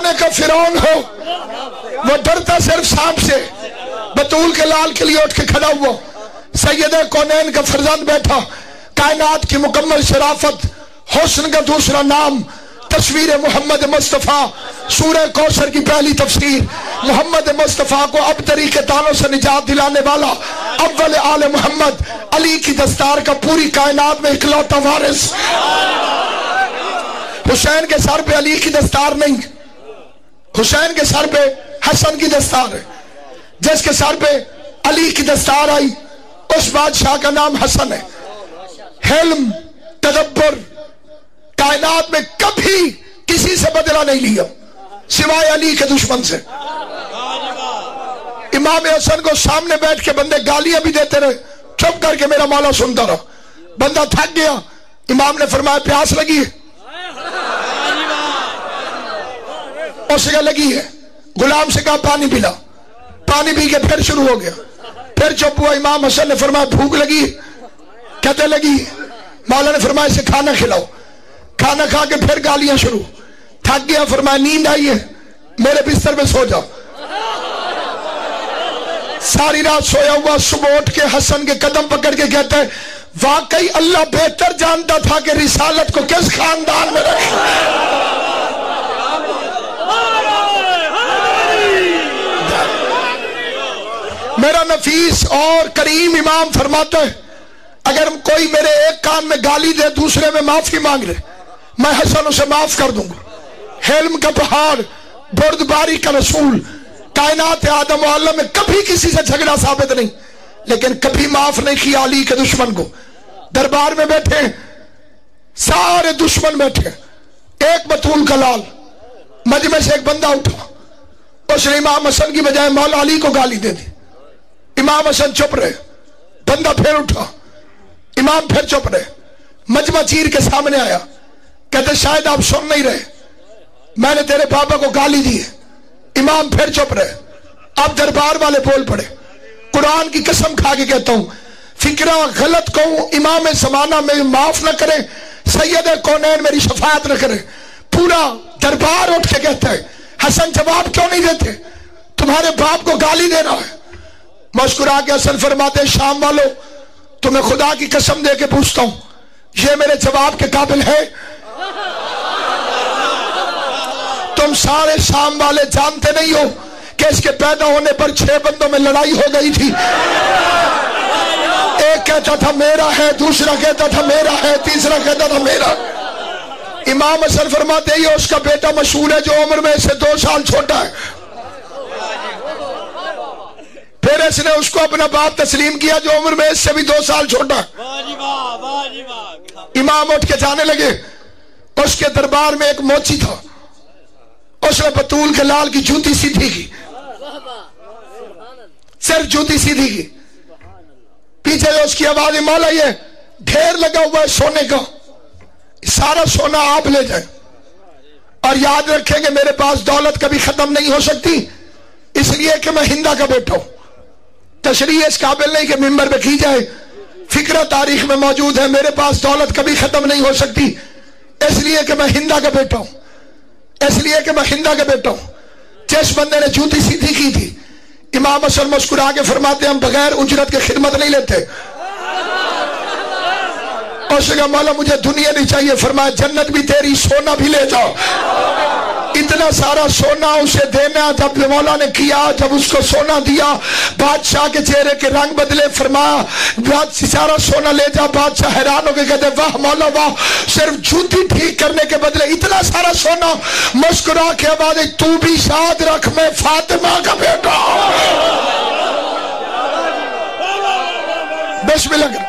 کا فرعون ہو، وہ ڈرتا صرف سانپ سے، بطول کے لال کے لیے اٹھ کے کھڑا ہوا، سید کونین کا فرزند بیٹھا، کائنات کی مکمل شرافت، حسن کا دوسرا نام، تصویر محمد مصطفیٰ، سورہ کوثر کی پہلی تفسیر، محمد مصطفیٰ کو اب طریقے تانوں سے نجات دلانے والا، اول آل محمد، علی کی دستار کا پوری کائنات میں اکلوتا وارث۔ حسین کے سر پہ علی کی دستار نہیں، حسین کے سر پہ حسن کی دستار ہے۔ جس کے سر پہ علی کی دستار آئی اس بادشاہ کا نام حسن ہے۔ حلم، تدبر، کائنات میں کبھی کسی سے بدلہ نہیں لیا سوائے علی کے دشمن سے۔ امام حسن کو سامنے بیٹھ کے بندے گالیاں بھی دیتے رہے، چپ کر کے میرا مولا سنتا رہا۔ بندہ تھک گیا، امام نے فرمایا پیاس لگی ہے؟ اس سے لگی ہے۔ غلام سے کہا پانی پلا، پانی پی کے پھر شروع ہو گیا، پھر چپ ہوا۔ امام حسن نے فرمایا بھوک لگی ہے؟ کہتے لگی ہے۔ مولا نے فرمایا اسے کھانا کھلاؤ، کھانا کھا کے پھر گالیاں شروع۔ تھک گیا، فرمایا نیند آئی ہے؟ میرے بستر میں سو جاؤ۔ ساری رات سویا ہوا، صبح اٹھ کے حسن کے قدم پکڑ کے کہتا ہے واقعی اللہ بہتر جانتا تھا کہ رسالت کو کس خاندان میں رکھے۔ میرا نفیس اور کریم امام فرماتا ہے اگر کوئی میرے ایک کان میں گالی دے دوسرے میں معافی مانگ لے میں حسن اسے معاف کر دوں گا۔ حلم کا پہاڑ، بردباری کا رسول، کائنات آدم و حوا میں کبھی کسی سے جھگڑا ثابت نہیں، لیکن کبھی معاف نہیں کیا علی کے دشمن کو۔ دربار میں بیٹھے سارے دشمن بیٹھے، ایک بطول کا لال، مجمع سے ایک بندہ اٹھا، اس نے امام حسن کی بجائے مولا علی کو گالی دے دی۔ امام حسن چپ رہے، بندہ پھر اٹھا، امام پھر چپ رہے، مجمع چیر کے سامنے آیا، کہتے شاید آپ سن نہیں رہے، میں نے تیرے پاپا کو گالی دی ہے۔ امام پھر چپ رہے۔ اب دربار والے بول پڑے، قرآن کی قسم کھا کے کہتا ہوں فکرہ غلط کہوں امام زمانہ میں معاف نہ کرے، سید کونین میری شفاعت نہ کرے۔ پورا دربار اٹھ کے کہتا ہے حسن جواب کیوں نہیں دیتے، تمہارے باپ کو گالی دے رہا ہے۔ مسکرا کے حسن فرماتے شام والو تمہیں خدا کی قسم دے کے پوچھتا ہوں یہ میرے جواب کے قابل ہے؟ تم سارے شام والے جانتے نہیں ہو کہ اس کے پیدا ہونے پر 6 بندوں میں لڑائی ہو گئی تھی، ایک کہتا تھا میرا ہے، دوسرا کہتا تھا میرا ہے، تیسرا کہتا تھا میرا۔ امام حسن فرماتے یہ اس کا بیٹا مشہور ہے جو عمر میں اس سے 2 سال چھوٹا ہے۔ پھر اس نے اس کو اپنا باپ تسلیم کیا جو عمر میں اس سے بھی 2 سال چھوٹا ہے۔ امام اٹھ کے جانے لگے، اس کے دربار میں ایک موچی تھا، اس نے بطول کے لال کی جوتی سیدھی کی، صرف جوتی سیدھی کی۔ پیچھے اس کی آواز مولا یہ ڈھیر لگا ہوا ہے سونے کا، سارا سونا آپ لے جائیں، اور یاد رکھیں کہ میرے پاس دولت کبھی ختم نہیں ہو سکتی، اس لیے کہ میں ہندا کا بیٹا ہوں۔ تشریح اس قابل نہیں کہ ممبر پہ کی جائے، فکرہ تاریخ میں موجود ہے، میرے پاس دولت کبھی ختم نہیں ہو سکتی اس لیے کہ میں ہندا کا بیٹا ہوں، اس لیے کہ میں ہندا کا بیٹا ہوں۔ جس بندے نے جوتی سیدھی کی تھی امام حسن مسکرا کے فرماتے ہم بغیر اجرت کے خدمت نہیں لیتے۔ اس نے کہا مولا مجھے دنیا نہیں چاہیے، فرمایا جنت بھی تیری، سونا بھی لے جاؤ۔ اتنا سارا سونا اسے دینا، جب مولا نے کیا، جب اس کو سونا دیا بادشاہ کے چہرے کے رنگ بدلے، فرمایا سارا سونا لے جا۔ بادشاہ حیران ہو کے کہتے واہ مولا واہ، صرف جوتی ٹھیک کرنے کے بدلے اتنا سارا سونا۔ مسکرا کے آواز تو بھی یاد رکھ میں فاطمہ کا بیٹا بسم اللہ۔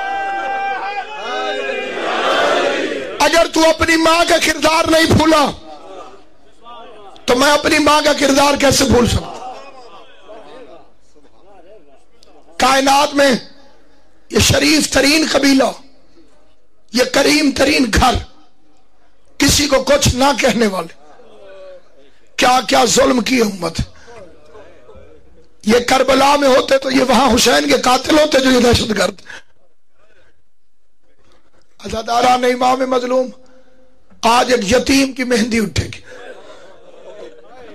اگر تو اپنی ماں کا کردار نہیں بھولا تو میں اپنی ماں کا کردار کیسے بھول سکتا؟ کائنات میں یہ شریف ترین قبیلہ، یہ کریم ترین گھر، کسی کو کچھ نہ کہنے والے، کیا کیا ظلم کی امت۔ یہ کربلا میں ہوتے تو یہ وہاں حسین کے قاتل ہوتے جو یہ دہشت گرد۔ عزاداران امام مظلوم، آج ایک یتیم کی مہندی اٹھے گی،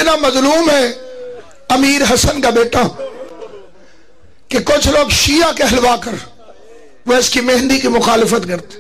اتنا मजलूम है अमीर हसन का बेटा कि कुछ लोग शिया कहलवा कर वो इसकी मेहंदी की मुखालिफत करते।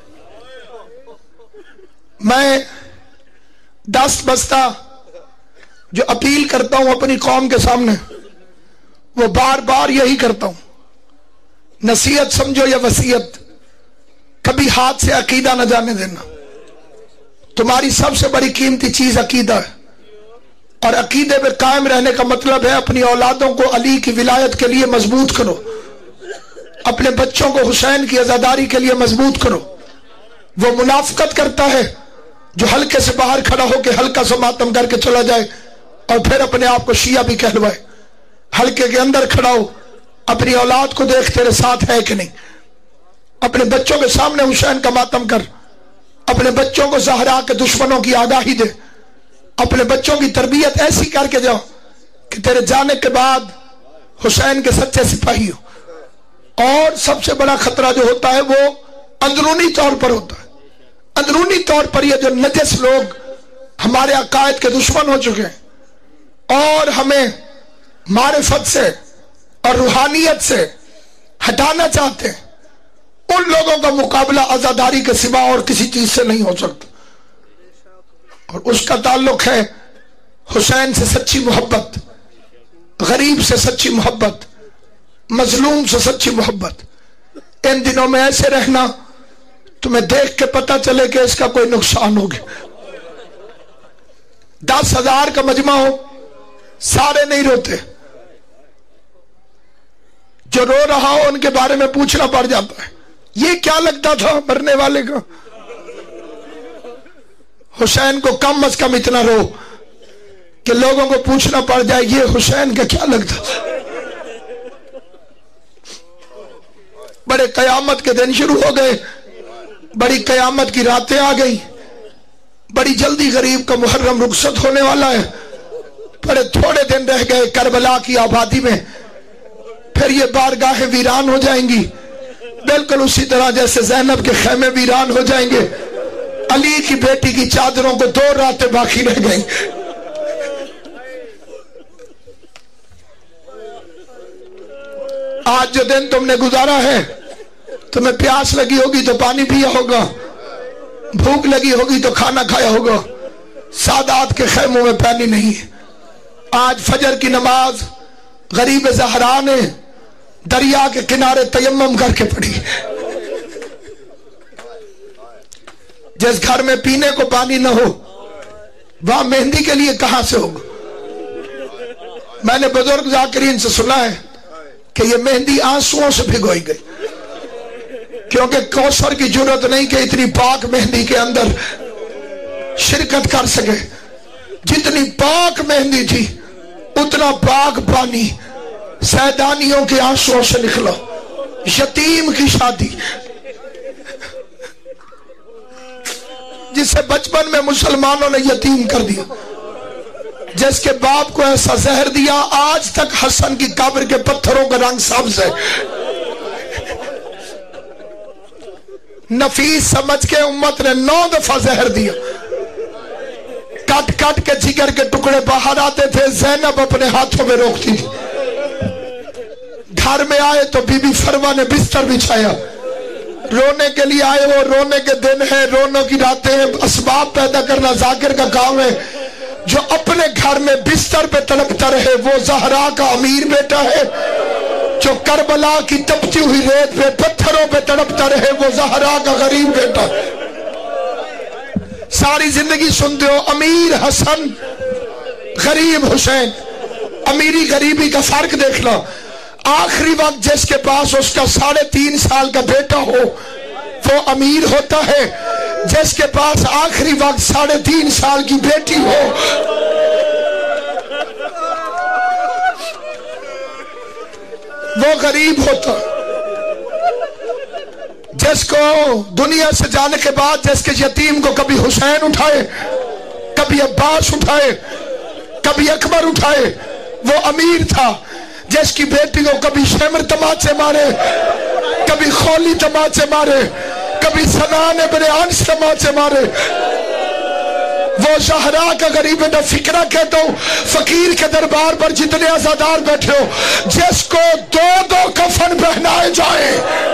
मैं 10 बस्ता जो अपील करता हूं अपनी कौम के सामने, वो बार बार यही करता हूं, नसीहत समझो या वसीयत, कभी हाथ से अकीदा न जाने देना। तुम्हारी सबसे बड़ी कीमती चीज अकीदा है, और अकीदे में कायम रहने का मतलब है अपनी औलादों को अली की विलायत के लिए मजबूत करो, अपने बच्चों को हुसैन की आजादारी के लिए मजबूत करो। वो मुनाफकत करता है जो हल्के से बाहर खड़ा होकर हल्का सा मातम करके चला जाए और फिर अपने आप को शिया भी कहलवाए। हल्के के अंदर खड़ा हो, अपनी औलाद को देख तेरे साथ है कि नहीं, अपने बच्चों के सामने हुसैन का मातम कर, अपने बच्चों को ज़हरा के दुश्मनों की आगाही दे, अपने बच्चों की तरबियत ऐसी करके जाओ कि तेरे जाने के बाद हुसैन के सच्चे सिपाही हो। और सबसे बड़ा खतरा जो होता है वो अंदरूनी तौर पर होता है। अंदरूनी तौर पर ये जो नजस लोग हमारे अकायद के दुश्मन हो चुके हैं और हमें मारिफत से और रूहानियत से हटाना चाहते हैं, उन लोगों का मुकाबला आजादारी के सिवा और किसी चीज से नहीं हो सकता। और उसका ताल्लुक है हुसैन से सच्ची मोहब्बत, गरीब से सच्ची मोहब्बत, मजलूम से सच्ची मोहब्बत। इन दिनों में ऐसे रहना तुम्हें देख के पता चले कि इसका कोई नुकसान हो गया। 10,000 का मजमा हो, सारे नहीं रोते, जो रो रहा हो उनके बारे में पूछना पड़ जाता है, ये क्या लगता था मरने वाले का। हुसैन को कम अज कम इतना रो कि लोगों को पूछना पड़ जाए ये हुसैन का क्या लगता था। बड़े कयामत के दिन शुरू हो गए, बड़ी कयामत की रातें आ गई, बड़ी जल्दी गरीब का मुहर्रम रुखसत होने वाला है। बड़े थोड़े दिन रह गए करबला की आबादी में, फिर ये बारगाहें वीरान हो जाएंगी, बिल्कुल उसी तरह जैसे ज़ैनब के खैमे वीरान हो जाएंगे। अली की बेटी की चादरों को 2 रातें बाकी रह गई। आज जो दिन तुमने गुजारा है, तुम्हें प्यास लगी होगी तो पानी पिया होगा, भूख लगी होगी तो खाना खाया होगा, सादात के खैमों में पानी नहीं है। आज फजर की नमाज गरीब ज़हरा ने दरिया के किनारे तयम्मुम करके पढ़ी। जिस घर में पीने को पानी न हो वहां मेहंदी के लिए कहां से होगा। मैंने बुजुर्ग जाकिरीन से सुना है कि ये मेहंदी आंसुओं से भिगोई गई, क्योंकि कौसर की जरूरत नहीं कि इतनी पाक मेहंदी के अंदर शिरकत कर सके। जितनी पाक मेहंदी थी उतना पाक पानी सैदानियों के आंसुओं से निकला। यतीम की शादी, जिसे बचपन में मुसलमानों ने यतीम कर दिया, जिसके बाप को ऐसा जहर दिया, आज तक हसन की कब्र के पत्थरों का रंग सब्ज है। नफीस समझ के उम्मत ने 9 दफा जहर दिया, कट कट के जिगर के टुकड़े बाहर आते थे, ज़ैनब अपने हाथों में रोकती थी। घर में आए तो बीबी फरवा ने बिस्तर बिछाया, रोने के लिए आए, वो रोने के दिन है, रोने की रातें हैं, असबाब पैदा करना जाकिर का काम है। जो अपने घर में बिस्तर पे तड़पता रहे वो ज़हरा का अमीर बेटा है, जो करबला की तपती हुई रेत पे पत्थरों पे तड़पता रहे वो ज़हरा का गरीब बेटा। सारी जिंदगी सुनते हो अमीर हसन, गरीब हुसैन। अमीरी गरीबी का फर्क देख लो। आखिरी वक्त जिसके पास उसका 3.5 साल का बेटा हो वो अमीर होता है, जिसके पास आखिरी वक्त 3.5 साल की बेटी हो वो गरीब होता। जिसको दुनिया से जाने के बाद जिसके यतीम को कभी हुसैन उठाए, कभी अब्बास उठाए, कभी अकबर उठाए, वो अमीर था। जिसकी बेटी को कभी शेमर तमाचे मारे, कभी खोली तमाचे मारे, कभी सनान इब्न अंस तमाचे मारे, وہ زہرا کا غریب نہ فکرہ کہتا ہوں، فقیر کے دربار پر جتنے عزادار بیٹھے ہو، جس کو دو دو کفن پہنائے جائیں،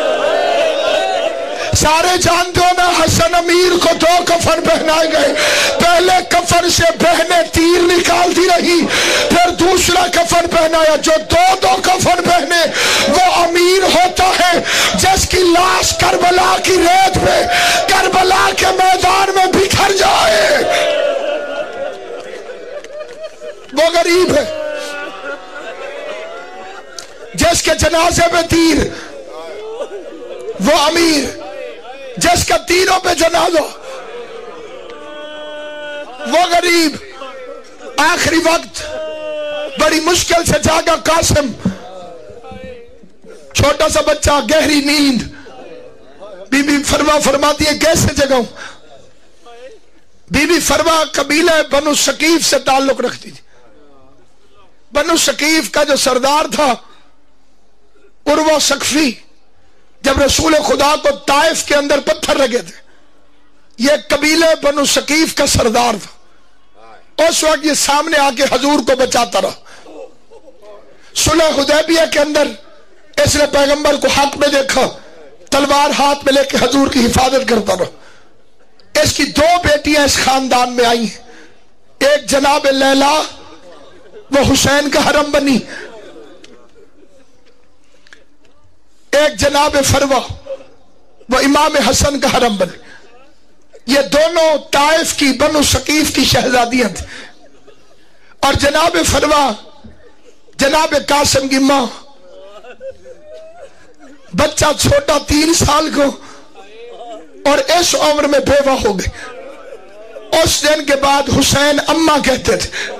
سارے جانتے ہو نا حسن امیر کو دو کفن پہنائے گئے، پہلے کفن سے بہنیں تیر نکالتی رہی، پھر دوسرا کفن پہنایا، جو دو دو کفن پہنے وہ امیر ہوتا ہے جس کی لاش کربلا کی ریت پہ کربلا کے میدان میں بکھر جائے، وہ غریب ہے۔ جس کے جنازے پہ تیر وہ امیر، جس کا تیروں پہ جنازہ وہ غریب۔ آخری وقت بڑی مشکل سے جاگا قاسم، چھوٹا سا بچہ، گہری نیند، بی بی فروا فرماتی ہے کیسے جگاؤں؟ بی بی فروا قبیلہ بنو ثقیف سے تعلق رکھتی تھی۔ بنو ثقیف کا جو سردار تھا عروہ ثقفی، جب رسول خدا کو طائف کے اندر پتھر لگے تھے، یہ قبیلہ بنو ثقیف کا سردار تھا، اس وقت یہ سامنے آ کے حضور کو بچاتا رہا۔ صلح حدیبیہ کے اندر اس نے پیغمبر کو حق میں دیکھا، تلوار ہاتھ میں لے کے حضور کی حفاظت کرتا رہا۔ اس کی دو بیٹیاں اس خاندان میں آئی ہیں، ایک جناب لیلا، وہ حسین کا حرم بنی، ایک جناب فروا، وہ امام حسن کا حرم بنی۔ یہ دونوں طائف کی بنو ثقیف کی شہزادیاں تھیں، اور جناب فروا جناب قاسم کی ماں، بچہ چھوٹا 3 سال کو، اور اس عمر میں بیوہ ہو گئی۔ اس دن کے بعد حسین اماں کہتے تھے۔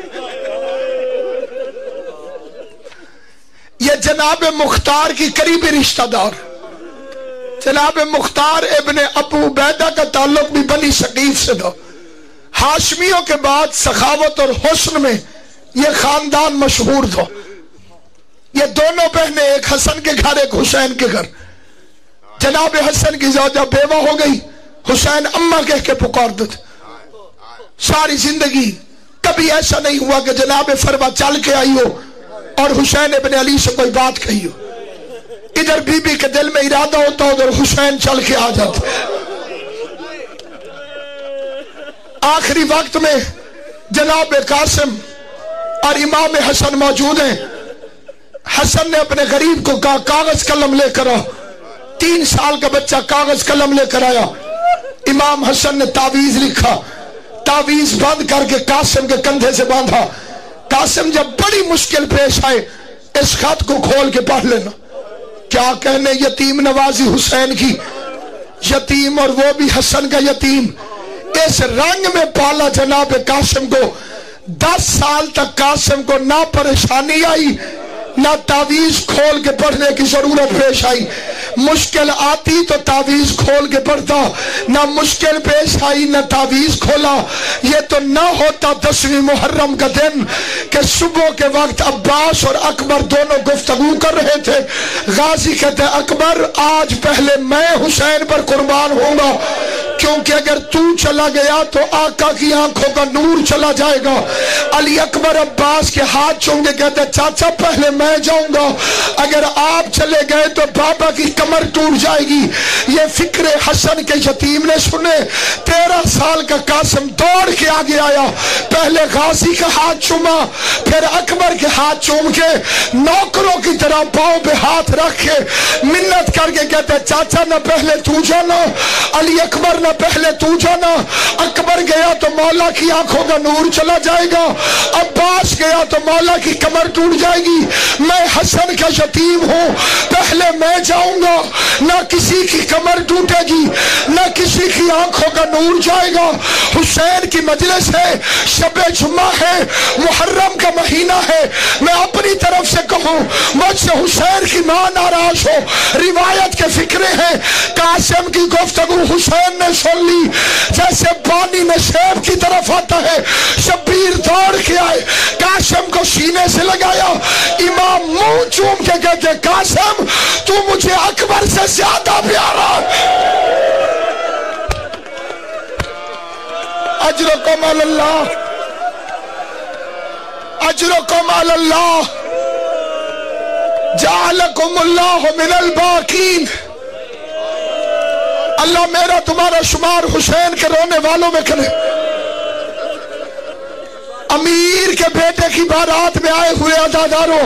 یہ جناب مختار کی قریبی رشتہ دار، جناب مختار ابن ابو عبیدہ کا تعلق بھی بنی ثقیف سے تھا۔ ہاشمیوں کے بعد سخاوت اور حسن میں یہ خاندان مشہور تھا۔ یہ دونوں بہنیں، ایک حسن کے گھر ایک حسین کے گھر۔ جناب حسن کی زوجہ بیوہ ہو گئی، حسین اماں کہہ کے پکارتے تھے۔ ساری زندگی کبھی ایسا نہیں ہوا کہ جناب فروا چل کے آئی ہو اور حسین ابن علی سے کوئی بات کہی ہو۔ ادھر بی بی کے دل میں ارادہ ہوتا، ادھر حسین چل کے آ جاتے۔ آخری وقت میں جناب قاسم اور امام حسن موجود ہیں۔ حسن نے اپنے غریب کو کہا کاغذ قلم لے کر آ۔ 3 سال کا بچہ کاغذ قلم لے کر آیا۔ امام حسن نے تعویذ لکھا، تعویذ بند کر کے قاسم کے کندھے سے باندھا۔ قاسم جب بڑی مشکل پیش آئے، اس خط کو کھول کے پڑھ لینا۔ کیا کہنے یتیم نوازی حسین کی، یتیم اور وہ بھی حسن کا یتیم۔ اس رنگ میں پالا جناب قاسم کو، 10 سال تک قاسم کو نہ پریشانی آئی، نہ تعویذ کھول کے پڑھنے کی ضرورت پیش آئی۔ مشکل آتی تو تعویذ کھول کے پڑھتا، نہ مشکل پیش آئی نہ تعویذ کھولا۔ یہ تو نہ ہوتا 10ویں محرم کا دن کہ صبح کے وقت عباس اور اکبر دونوں گفتگو کر رہے تھے۔ غازی کہتے ہیں اکبر آج پہلے میں حسین پر قربان ہوں گا، کیونکہ اگر تو چلا گیا تو آقا کی آنکھوں کا نور چلا جائے گا۔ علی اکبر عباس کے ہاتھ چوم کے کہتے چاچا پہلے میں جاؤں گا، اگر آپ چلے گئے تو بابا کی کمر ٹوٹ جائے گی۔ یہ فکر حسن کے یتیم نے سنے۔ 13 سال کا قاسم دوڑ کے آگے آیا، پہلے غازی کا ہاتھ چوما، پھر اکبر کے ہاتھ چوم کے نوکروں کی طرح پاؤں پہ ہاتھ رکھ کے منت کر کے کہتے چاچا نہ پہلے تو جانا، علی اکبر نہ پہلے تو جانا۔ اکبر گیا تو مولا کی آنکھوں کا نور چلا جائے گا، عباس گیا تو مولا کی کمر ٹوٹ جائے گی۔ میں حسن کا یتیم ہوں، پہلے میں جاؤں گا، نہ کسی کی کمر ٹوٹے گی، نہ کسی کی آنکھوں کا نور جائے گا۔ حسین کی مجلس ہے، شب جمعہ ہے، محرم کا مہینہ ہے، میں اپنی طرف سے کہوں مجھ سے حسین کی ماں ناراض ہو، روایت کے فکرے ہیں۔ قاسم کی گفتگو حسین نے سن لی، جیسے پانی نشیب کی طرف آتا ہے، شبیر دوڑ کے آئے، قاسم کو سینے سے لگایا۔ امام منہ چوم کے کہتے قاسم تو مجھے اکبر سے زیادہ پیارا۔ अजरकुम अल्लाह, अजरकुम अल्लाह, जालकुमुल्लाह मिनल बाकीन। अल्लाह मेरा तुम्हारा शुमार हुसैन के रोने वालों में करे। अमीर के बेटे की बारात में आए हुए अज़ादारों,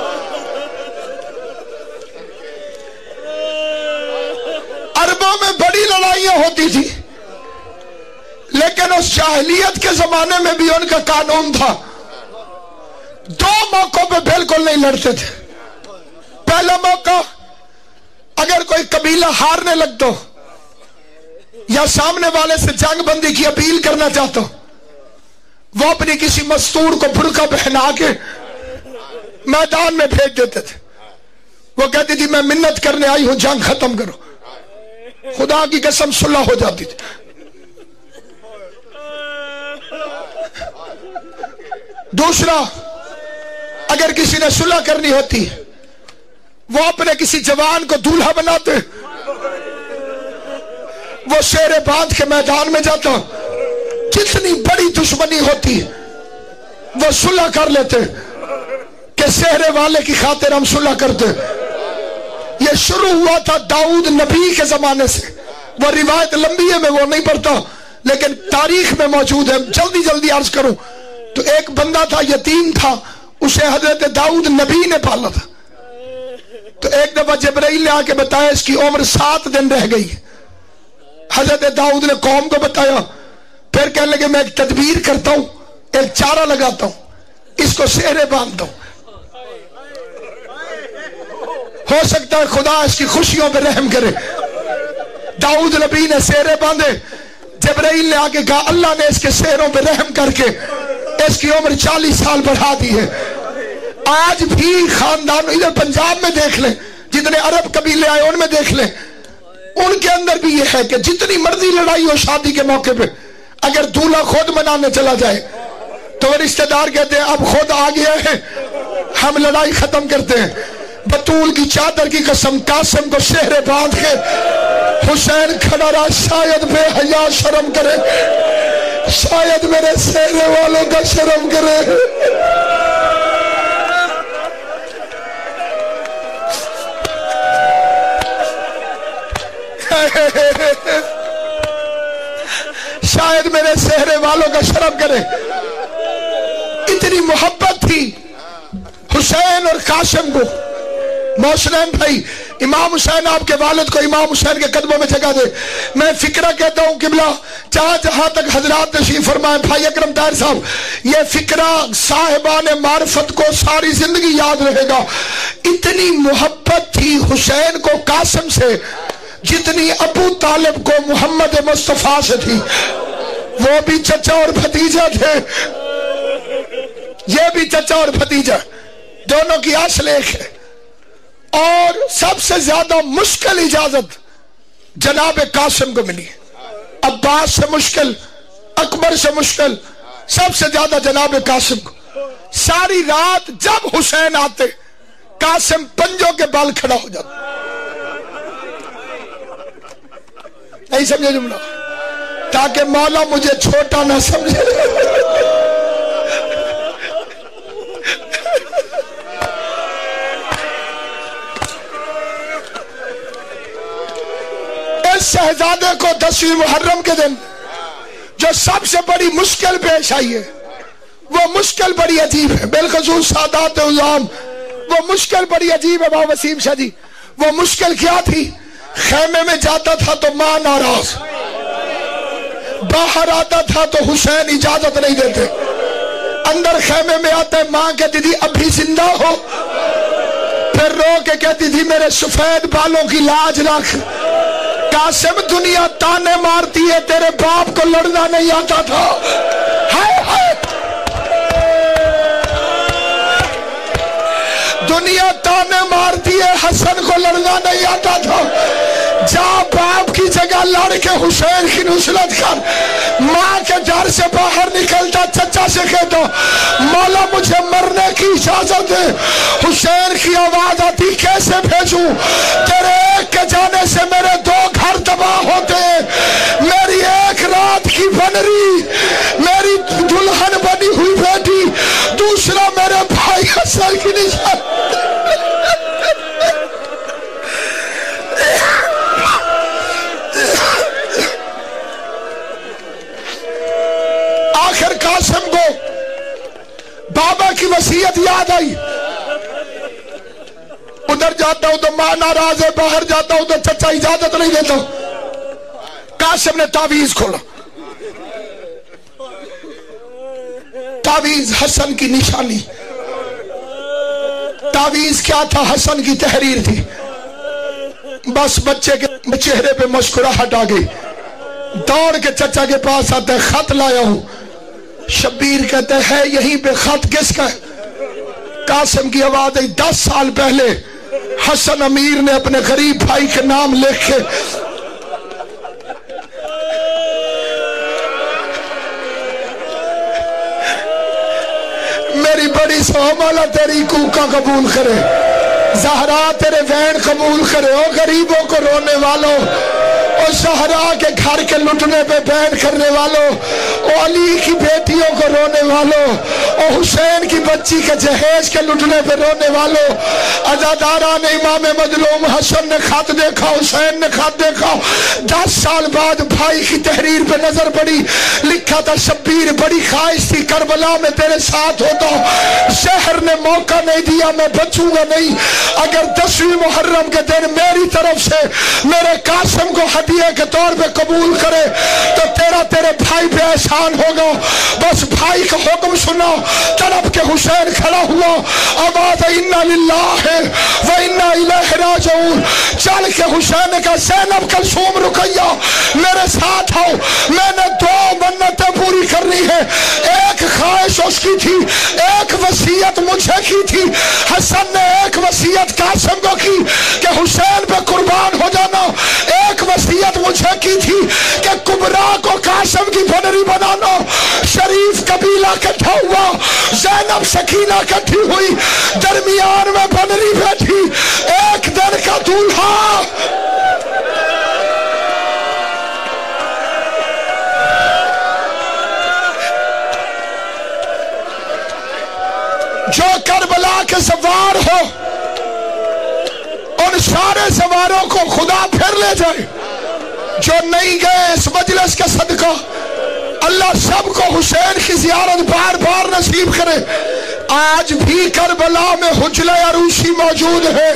अरबों में बड़ी लड़ाइयां होती थी, लेकिन उस जाहिलियत के जमाने में भी उनका कानून था, दो मौकों पे बिल्कुल नहीं लड़ते थे। पहला मौका, अगर कोई कबीला हारने लगता या सामने वाले से जंग बंदी की अपील करना चाहता, वो अपनी किसी मस्तूर को बुर्का पहना के मैदान में भेज देते थे। वो कहती थी मैं मिन्नत करने आई हूं, जंग खत्म करो। खुदा की कसम सुलह हो जाती थी। दूसरा, अगर किसी ने सुलह करनी होती, वो अपने किसी जवान को दूल्हा बनाते, वो शेरे बांध के मैदान में जाता, जितनी बड़ी दुश्मनी होती वो सुलह कर लेते कि शेरे वाले की खातिर हम सुलह करते। ये शुरू हुआ था दाऊद नबी के जमाने से। वो रिवायत लंबी है, मैं वो नहीं पढ़ता, लेकिन तारीख में मौजूद है। जल्दी जल्दी अर्ज करूं तो एक बंदा था, यतीम था, उसे हजरत दाऊद नबी ने पाला था। तो एक दफा जिब्राइल ने आके बताया इसकी उम्र 7 दिन रह गई। हजरत दाऊद ने कौम को बताया, फिर कहने लगे मैं एक तदबीर करता हूं, एक चारा लगाता हूं, इसको सेहरे बांधता हूं, हो सकता है खुदा इसकी खुशियों पर रहम करे। दाऊद नबी ने सेहरे बांधे। जिब्राइल ने आके कहा अल्लाह ने इसके सेहरों पर रहम करके इसकी उम्र 40 साल बढ़ा दी है। आज भी खानदान, इधर पंजाब में देख लें, जितने अरब कबीले आए उनमें देख लें, उनके अंदर भी यह है कि जितनी मर्जी लड़ाई हो शादी के मौके पे, अगर दूल्हा खुद मनाने चला जाए तो रिश्तेदार कहते हैं अब खुद आ गया है, हम लड़ाई खत्म करते हैं। बतूल की चादर की कसम, कासिम को सेहरे बांध के हुसैन खड़ा रहा, शायद बेहया शर्म करे, शायद मेरे सेहरे वालों का शर्म करे। शायद मेरे सेहरे वालों का शर्म करे। इतनी मोहब्बत थी हुसैन और कासिम को। मोहसिन भाई, इमाम हुसैन आपके वालिद को इमाम हुसैन के कदमों में जगह दे। मैं फिक्रा कहता हूं किबला, जहां तक हजरात तशरीफ फरमाए, भाई अकरम ताहिर साहब, ये फिक्रा साहिबान मार्फत को सारी जिंदगी याद रहेगा। इतनी मोहब्बत थी हुसैन को कासिम से जितनी अबू तालिब को मोहम्मद मुस्तफा से थी। वो भी चचा और भतीजा थे, ये भी चचा और भतीजा, दोनों की असल एक है। और सबसे ज्यादा मुश्किल इजाजत जनाब कासिम को मिली। अब्बास से मुश्किल, अकबर से मुश्किल, सबसे ज्यादा जनाब कासिम को। सारी रात जब हुसैन आते, कासिम पंजों के बल खड़ा हो जाता। नहीं समझे जुमला? ताकि मौला मुझे छोटा ना समझे। शहजादे को 10वीं मुहर्रम के दिन जो सबसे बड़ी मुश्किल पेश आई है, वो मुश्किल बड़ी अजीब है। बिलखसूस सादात उज़ाम, वो मुश्किल बड़ी अजीब है। बाबा वसीम शाह जी, वो मुश्किल क्या थी? खेमे में जाता था तो मां नाराज, बाहर आता था तो हुसैन इजाजत नहीं देते। अंदर खेमे में आते, मां कहती थी अभी जिंदा हो, फिर रो के कहती थी मेरे सफेद बालों की लाज रख। कासिम दुनिया ताने मारती है, तेरे बाप को लड़ना नहीं आता था। हाय हाय, दुनिया ताने मारती है, हसन को लड़ना नहीं आता था। जा बाप की जगह लड़ के हुसैन की नुसरत कर। माँ के डर से बाहर निकलता, चचा से कहता मौला मुझे मरने की इजाजत दे। हुसैन की आवाज आती कैसे भेजूं, तेरे एक के जाने से मेरे 2 घर तबाह होते, मेरी एक रात औलाद की बनरी, मेरी दुल्हन बनी हुई बेटी, दूसरा मेरे भाई हसन की निशान। आखिर कासिम को बाबा की वसीयत याद आई, उधर जाता हूं तो मां नाराज है, बाहर जाता हूं तो चचा इजाजत नहीं देता। कासिम ने तावीज खोला, तावीज हसन की निशानी। तावीज क्या था? हसन की तहरीर थी। बस बच्चे के चेहरे पे मुस्कुराहट आ गई, दौड़ के चचा के पास आते, खत लाया हूं। शब्बीर कहते हैं यहीं पे खत किसका है? कासिम की आवाज आई, 10 साल पहले हसन अमीर ने अपने गरीब भाई के नाम लिख के मेरी बड़ी सोहमाला तेरी कूका कबूल करे, ज़हरा तेरे वैन कबूल करे। ओ गरीबों को रोने वालों, और ज़हरा के घर के लुटने पे बैन करने वालों, ओ अली की बेटियों को रोने वालों, और हुसैन की बच्ची के जहेज के लुटने पे रोने वालों, अज़ादारा ने इमाम मजलूम हसन ने खत देखा, हुसैन ने खत देखा। 10 साल बाद भाई की तहरीर पे नजर पड़ी, लिखा था शब्बीर बड़ी ख्वाहिश थी करबला में तेरे साथ होता, शहर ने मौका नहीं दिया, मैं बचूंगा नहीं। अगर 10वीं मुहर्रम के दिन मेरी तरफ से मेरे कासिम को हदिया के तौर पे कबूल करे तो तेरा तेरे भाई पे एहसान होगा। बस भाई का हुक्म सुना, तड़प के हुसैन खड़ा हुआ, आवाज इन्ना लिल्लाहि व इन्ना इलैहि राजिऊन। चल के हुसैन ने कहा ज़ैनब कलसूम रुकैया मेरे साथ आओ, मैंने 2 मन्नतें पूरी करनी है। एक ख्वाहिश उसकी थी, एक वसीयत मुझे की थी। हसन ने एक वसीयत कासिम को की कि हुसैन पे कुर्बान हो जाना, एक वसीयत मुझे की थी कि कुबरा को कासिम की बनरी बनाना। शरीफ कबीला इकट्ठा हुआ, ज़ैनब सकीना इकट्ठी हुई, दरमियान में बनरी बैठी, एक दिन का दूल्हा। जो करबला के सवार हो, उन सारे सवारों को खुदा फिर ले जाए। जो नहीं गए इस मजलिस के सदका, अल्लाह सबको हुसैन की जियारत बार बार नसीब करे। आज भी करबला में हुजले अरूसी मौजूद है,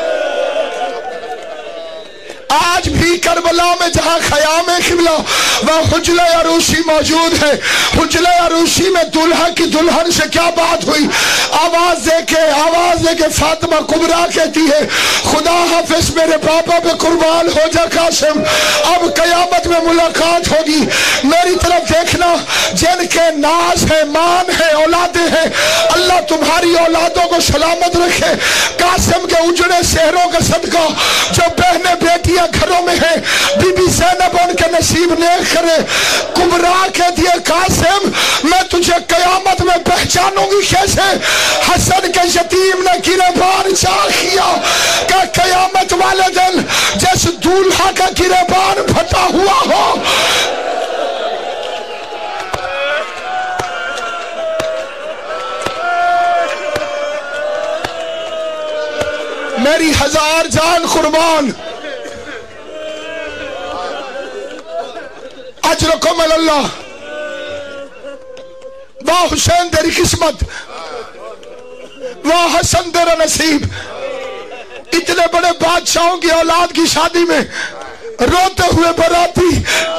आज भी करबला में जहां खयाम किबला वह हुजले अरूसी मौजूद है। हुजले अरूसी में दुल्हा की दुल्हन से क्या बात हुई, आवाज देके फातिमा कुबरा कहती है खुदा हाफिज मेरे पापा पे कुर्बान हो जा कासिम, अब कयामत में मुलाकात होगी। मेरी तरफ देखना, जिनके नाज है, मान है, औलादे हैं, अल्लाह तुम्हारी औलादों को सलामत रखे। कासिम के उजड़े शहरों का सदका जो बहने बेटियां घरों में है, बीबी ज़ैनब उनके नसीब नेक करे। कुबरा कहती है कासिम मैं तुझे कयामत में पहचानूंगी कैसे? हसन के यतीम ने गिरेबान चाह किया कि कयामत वाले दिन जिस दूल्हा का गिरेबान फटा हुआ हो, मेरी 1000 जान कुर्बान, अजरकुम अल्लाह। वाह हुसैन तेरी किस्मत, वाह हसन तेरा नसीब। इतने बड़े बादशाहों की औलाद की शादी में रोते हुए बराती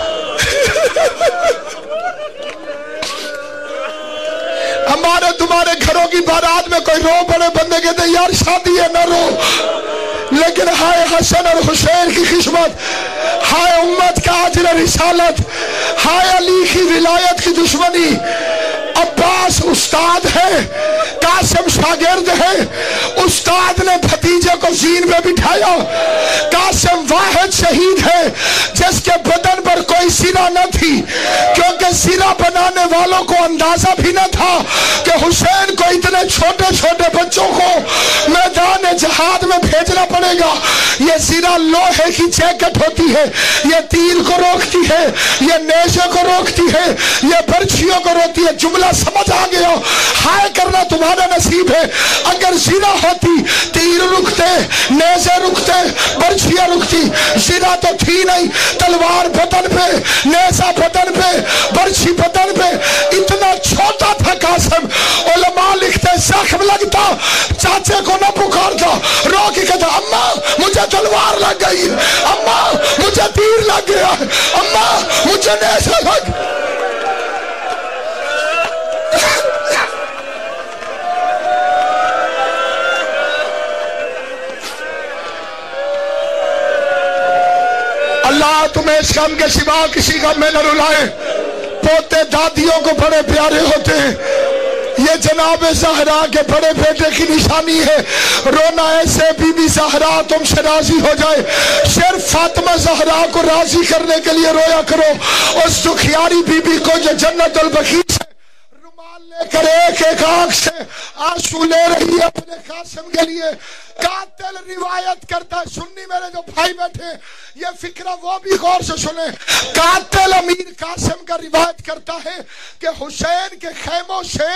हमारे तुम्हारे घरों की बारात में कोई रो पड़े, बंदे कहते यार शादी है ना रो, लेकिन हाय हसन और हुसैन की किस्मत, हाय उम्मत का अजर रिसालत, हाय अली की विलायत की दुश्मनी। अब्बास उस्ताद है, कासिम शागिर्द है, उस्ताद ने भतीजे को जीन में बिठाया। कासिम वाहिद शहीद है जिसके बदन पर कोई सिरा न थी, क्योंकि सिरा बनाने वालों को अंदाजा भी न था कि हुसैन को इतने छोटे छोटे बच्चों को मैदान जहाद में भेजना पड़े। کرے گا. یہ زنا لوہے کی جیکٹ ہوتی ہے, یہ تیر کو روکتی ہے, یہ نیزے کو روکتی ہے, یہ برچھیوں کو روکتی ہے. جملہ سمجھ آ گیا؟ ہائے کرنا تمہارا نصیب ہے. اگر زنا ہوتی تیر رکتے, نیزے رکتے, برچھیاں رکتی. زنا تو تھی نہیں. تلوار بدن پہ, نیزہ بدن پہ, برچھی بدن پہ. اتنا چھوٹا تھا قاسم. علماء لکھتے زخم لگتا چاچے کو نہ پکارتا, رو کے کہتا اماں مجھے تلوار لگ گئی, اماں مجھے تیر لگ گیا, اماں مجھے نیزہ لگ. اللہ تمہیں اس غم کے سوا کسی غم میں نہ رلائے. پوتے دادیوں کو بڑے پیارے ہوتے ہیں. یہ جناب زہرا کے بڑے بیٹے کی نشانی ہے. رونا ایسے بی بی زہرا تم سے راضی ہو جائے. صرف فاطمہ زہرا کو راضی کرنے کے لیے رویا کرو. اس دکھیاری بی بی کو جو جنت البقیع سے رومال لے کر ایک ایک آنکھ سے آنسو لے رہی ہے اپنے قاسم کے لیے. قاتل روایت کرتا ہے. سنی میرے جو بھائی بیٹھے یہ فکرہ وہ بھی غور سے سنیں. قاتل امیر قاسم کا روایت کرتا ہے کہ حسین کے خیموں سے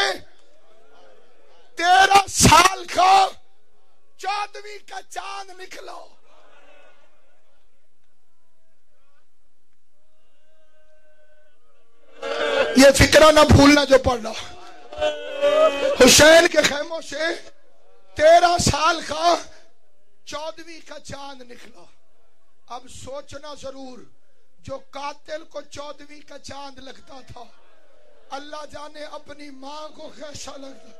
13 سال کا 14ویں کا چاند نکلا. یہ فکرہ نہ بھولنا جو پڑھنا. حسین کے خیموں سے 13 سال کا 14ویں کا چاند نکلا. اب سوچنا ضرور, جو قاتل کو 14ویں کا چاند لگتا تھا اللہ جانے اپنی ماں کو کیسا لگتا.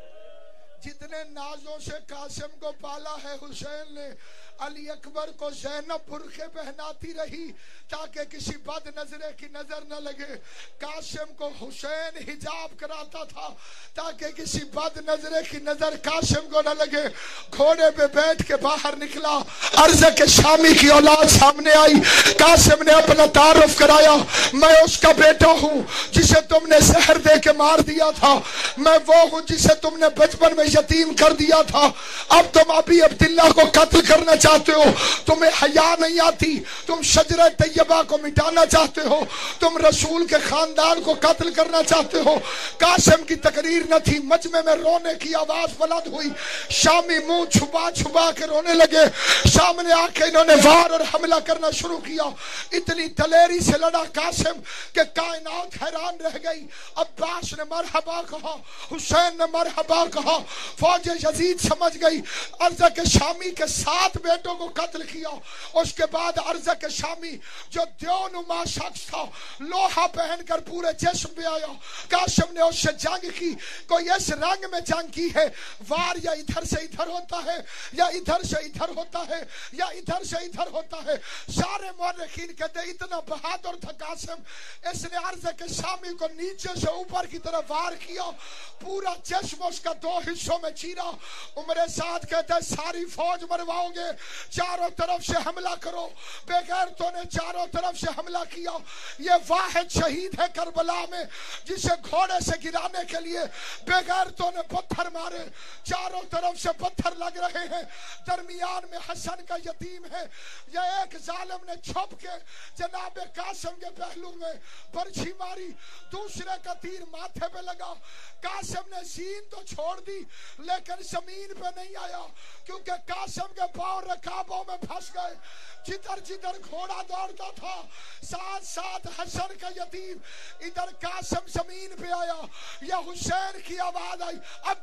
جتنے نازوں سے قاسم کو پالا ہے حسین نے, علی اکبر کو زینب برقعے پہناتی رہی تاکہ کسی بد نظرے کی نظر نہ لگے. قاسم کو حسین حجاب کراتا تھا تاکہ کسی بد نظرے کی نظر قاسم کو نہ لگے. گھوڑے پہ بیٹھ کے باہر نکلا, ارزق شامی کی اولاد سامنے آئی. قاسم نے اپنا تعارف کرایا, میں اس کا بیٹا ہوں جسے تم نے زہر دے کے مار دیا تھا, میں وہ ہوں جسے تم نے بچپن میں یتیم کر دیا تھا. اب تم ابی عبداللہ کو قتل کرنا چاہتے ہو, تمہیں حیا نہیں آتی, تم شجرہ طیبہ کو مٹانا چاہتے ہو, تم رسول کے خاندان کو قتل کرنا چاہتے ہو. قاسم کی تقریر نہ تھی. مجمع میں رونے کی آواز بلند ہوئی. شامی منہ چھپا چھپا کے رونے لگے. سامنے آ کے انہوں نے وار اور حملہ کرنا شروع کیا. اتنی دلیری سے لڑا قاسم کہ کائنات حیران رہ گئی. عباس نے مرحبا کہا, حسین نے مرحبا کہا. فوج یزید سمجھ گئی. ارزق شامی کے 7 بیٹوں کو قتل کیا. اس کے بعد ارزق شامی جو دیونما شخص تھا لوہا پہن کر پورے جسم پہ آیا. قاسم نے اس سے جنگ کی. کوئی اس رنگ میں جنگ کی ہے, وار یا ادھر سے ادھر ہوتا ہے یا ادھر سے ادھر ہوتا ہے یا ادھر سے ادھر ہوتا ہے. سارے مورخین کہتے ہیں اتنا بہادر تھا قاسم, اس نے ارزق شامی کو نیچے سے اوپر کی طرف وار کیا. پورا جسم اس کا 2 حصوں میں چیرا. عمر سعد کہتا ہے ساری فوج مرواؤ گے, چاروں طرف سے حملہ کرو. بے غیرتوں نے چاروں طرف سے حملہ کیا. یہ واحد شہید ہے کربلا میں جسے گھوڑے سے گرانے کے لیے بے غیرتوں نے پتھر مارے. چاروں طرف سے پتھر لگ رہے ہیں. درمیان میں حسن کا یتیم ہے. یہ ایک ظالم نے چھپ کے جناب قاسم کے پہلو میں برچھی ماری. دوسرے کا تیر ماتھے پہ لگا. قاسم نے سین تو چھوڑ دی لیکن زمین پہ نہیں آیا کیونکہ قاسم کے پاؤں رکابوں میں پھنس گئے. جدھر جدھر گھوڑا دوڑتا تھا ساتھ ساتھ حسن کا یتیم. ادھر قاسم زمین پہ آیا. یا حسین کی آواز آئی,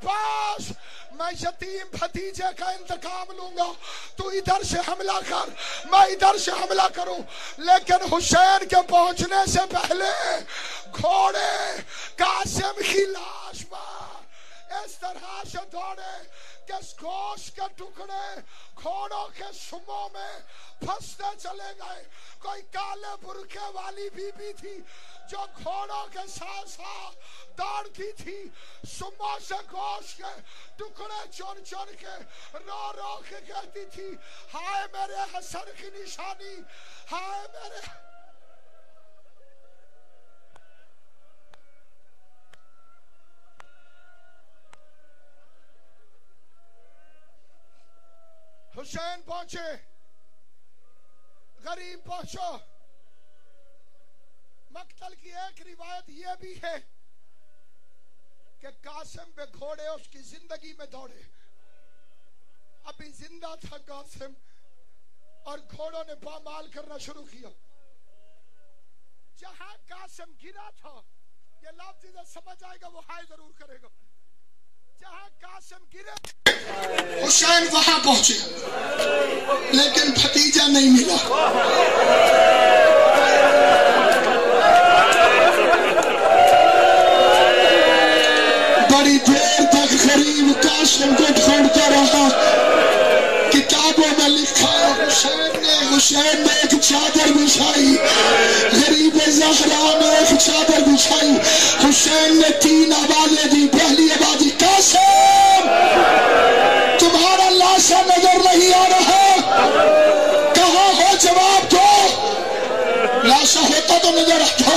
عباس میں یتیم بھتیجے کا انتقام لوں گا, تو ادھر سے حملہ کر, میں ادھر سے حملہ کروں. لیکن حسین کے پہنچنے سے پہلے گھوڑے قاسم کی لاش پر اس طرح سے دوڑے کہ گوشت کے ٹکڑے گھوڑوں کے سموں میں پھنستے چلے گئے. کوئی کالے برقعے والی بی بی تھی جو گھوڑوں کے ساتھ ساتھ دوڑتی تھی. سموں سے گوشت کے ٹکڑے چور چور کے رو رو کے کہتی تھی ہائے میرے حسن کی نشانی, ہائے میرے. حسین پہنچے، غریب پہنچو۔ مقتل کی ایک روایت یہ بھی ہے کہ قاسم پہ گھوڑے اس کی زندگی میں دوڑے، ابھی زندہ تھا قاسم اور گھوڑوں نے پامال کرنا شروع کیا۔ جہاں قاسم گرا تھا، یہ لفظ جسے سمجھ آئے گا وہ ہائے ضرور کرے گا، جہاں قاسم گرے حسین وہاں پہنچے لیکن بھتیجا نہیں ملا۔ بڑی دیر تک غریب قاسم کو ڈھونڈتا رہا، کتابوں میں لکھا حسین نے ایک چادر بچھائی، غریب زہرا نے ایک چادر بچھائی، حسین نے 3 آوازیں دی۔ پہلی آواز قاسم تمہارا لاشا نظر نہیں آ رہا، کہاں ہو جواب دو، لاشا ہوتا تو نظر آتا،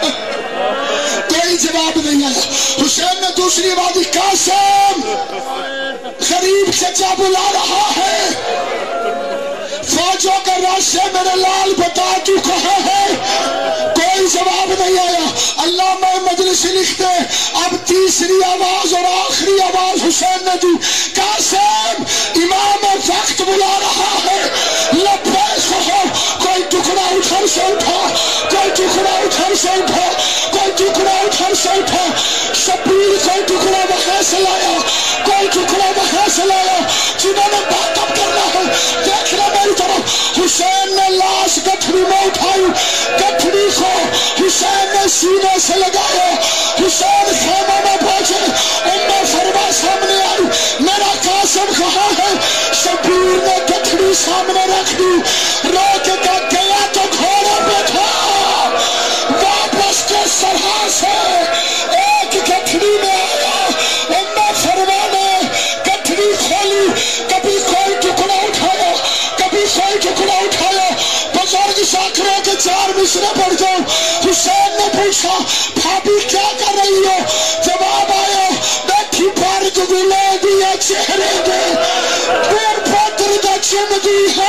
کوئی جواب نہیں آیا۔ حسین نے دوسری آواز قاسم غریب چچا بلا رہا ہے، فوجوں کا راستے میرے لال بتا تو کہاں ہے، کوئی جواب نہیں آیا۔ علامہ مجلسی لکھتے اب تیسری آواز اور آخری آواز حسین نے دی، قاسم امام وقت بلا رہا ہے، لبیک کہو۔ کوئی ٹکڑا ادھر سے اٹھا، کوئی ٹکڑا ادھر سے اٹھا، کوئی ٹکڑا ادھر سے اٹھا، شبیر کوئی ٹکڑا وہاں سے لایا، کوئی ٹکڑا وہاں سے لایا، جنہوں نے بیک اپ کرنا ہے دیکھنا میری طرف۔ حسین نے لاش گٹھڑی میں اٹھائی، گٹھڑی کو حسین نے سینے سے لگایا، حسین خیمہ میں پہنچے، ام فرما سامنے آئی، میرا قاسم کہاں ہے؟ شبیر نے گٹھڑی سامنے رکھ دی، روک کے گیا تو گھوڑے پہ تھا، واپس کے سرحا سے ایک گٹھڑی میں آیا، ام فرما نے گٹھڑی کھولی، کبھی کوئی ٹکڑا اٹھایا، کبھی کوئی ٹکڑا اٹھایا، بزرگ شاکروں کے 4 مصرے پڑھ جاؤ۔ حسین نے پوچھا بھابی کیا کر رہی ہو؟ جواب آیا بیٹھی پر گلے دیا چہرے دے، پیر پوتر دا چم دی ہے،